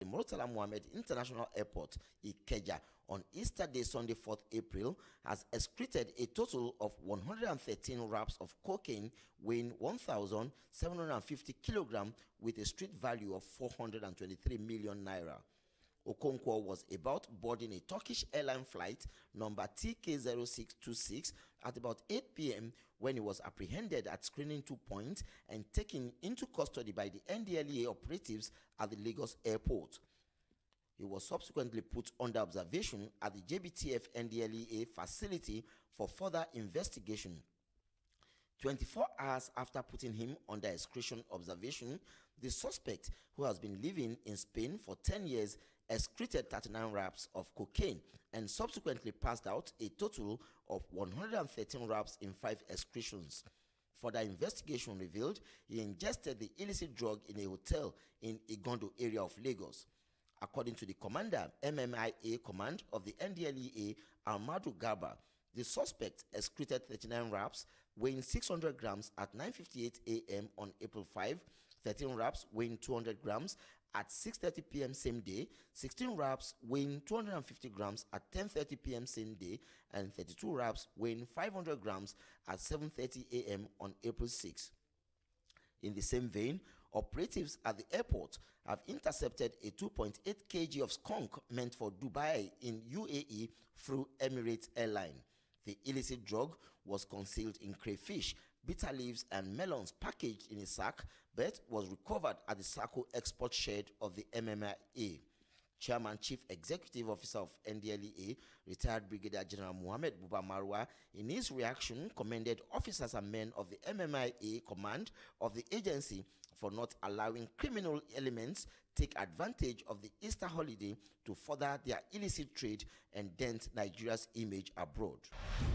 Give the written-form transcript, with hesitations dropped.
the Murtala Mohammed International Airport, Ikeja, on Easter Day, Sunday, 4th April, has excreted a total of 113 wraps of cocaine weighing 1,750 kilograms with a street value of 423 million naira. Okonkwo was about boarding a Turkish airline flight number TK0626 at about 8 p.m. when he was apprehended at screening 2 points and taken into custody by the NDLEA operatives at the Lagos airport. He was subsequently put under observation at the JBTF NDLEA facility for further investigation. 24 hours after putting him under excretion observation, the suspect, who has been living in Spain for 10 years, excreted 39 wraps of cocaine and subsequently passed out a total of 113 wraps in 5 excretions. Further investigation revealed he ingested the illicit drug in a hotel in Igondo area of Lagos. According to the commander, MMIA command of the NDLEA, Ahmadu Garba, the suspect excreted 39 wraps weighing 600 grams at 9:58 a.m. on April 5, 13 wraps weighing 200 grams at 6:30 p.m. same day, 16 wraps weighing 250 grams at 10:30 p.m. same day, and 32 wraps weighing 500 grams at 7:30 a.m. on April 6. In the same vein, operatives at the airport have intercepted a 2.8 kg of skunk meant for Dubai in UAE through Emirates Airline. The illicit drug was concealed in crayfish, bitter leaves, and melons packaged in a sack, but was recovered at the Sako export shed of the MMIA. Chairman Chief Executive Officer of NDLEA, retired Brigadier General Mohammed Buba Marwa, in his reaction commended officers and men of the MMIA command of the agency for not allowing criminal elements take advantage of the Easter holiday to further their illicit trade and dent Nigeria's image abroad.